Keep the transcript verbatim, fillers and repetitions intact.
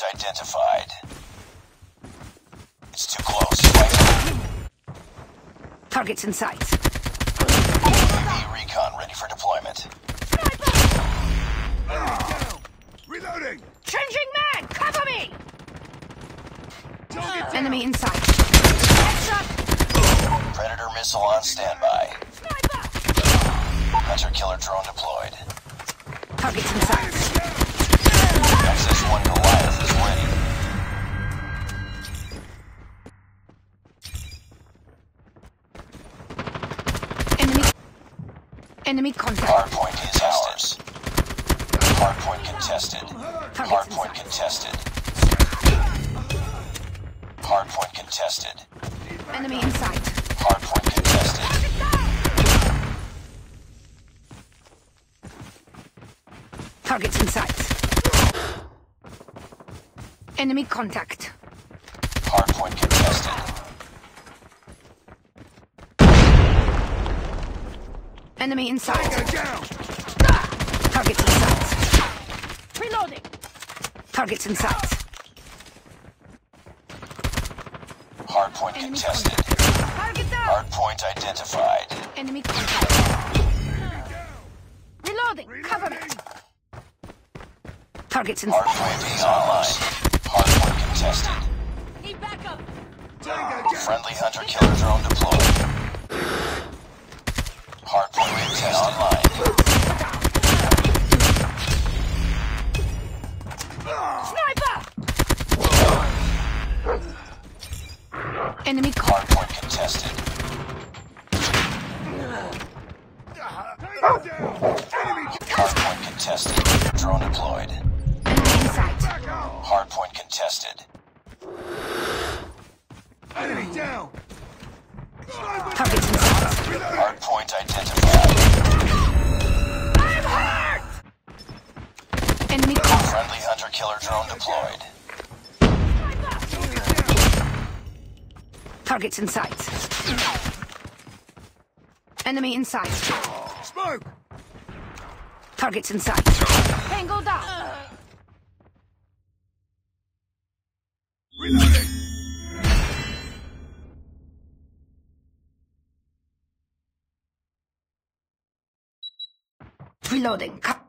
identified. It's too close. Fight. Targets in sight. U A V recon ready for deployment. Oh. Reloading! Changing man! Cover me! Target down. Enemy in sight. Headshot! Predator missile on standby. Sniper! Hunter-killer drone deployed. Targets in sight. X S one Goliath is ready. Enemy... Enemy contact. Hardpoint is ours. Hardpoint contested. Targets in Hardpoint sight. contested. Hardpoint contested. Enemy in sight. Hardpoint contested. Targets in sight. Enemy contact. Hardpoint contested. Enemy in sight. Go down! Targets in sight. Reloading. Targets in sight. Hardpoint Enemy contested. contact. Target down. Hardpoint identified. Enemy contact. Reloading. Cover me. Targets in sight. Hardpoint is online. Hardpoint contested. Need backup. Tango down! Friendly hunter-killer drone deployed. Hardpoint contested online. Sniper! Enemy contact. Hardpoint contested. Tango down! Enemy! Hardpoint contested. Drone deployed. Enemy in sight. Back off! Hardpoint contested. Enemy down! Sniper! Targets in sight. Reloading! Hardpoint identified. I'm hurt! Enemy contact. Friendly hunter-killer drone deployed. Targets in sight. Enemy in sight. Smoke! Targets in sight. Tango down. Reloading! Reloading.